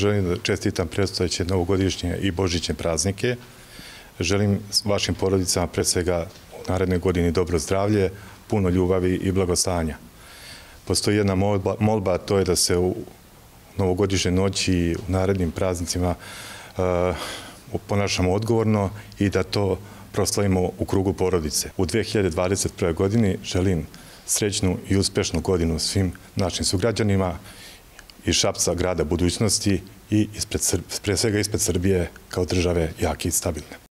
želim da čestitam predstojeće novogodišnje i božićne praznike. Želim vašim porodicama pre svega u narednoj godini dobro zdravlje, puno ljubavi i blagostanja. Postoji jedna molba, to je da se u novogodišnjoj noći i u narednim praznicima ponašamo odgovorno i da to proslavimo u krugu porodice. U 2021. godini želim srećnu i uspešnu godinu svim našim sugrađanima iz Šapca, grada budućnosti i pre svega ispred Srbije kao države jake i stabilne.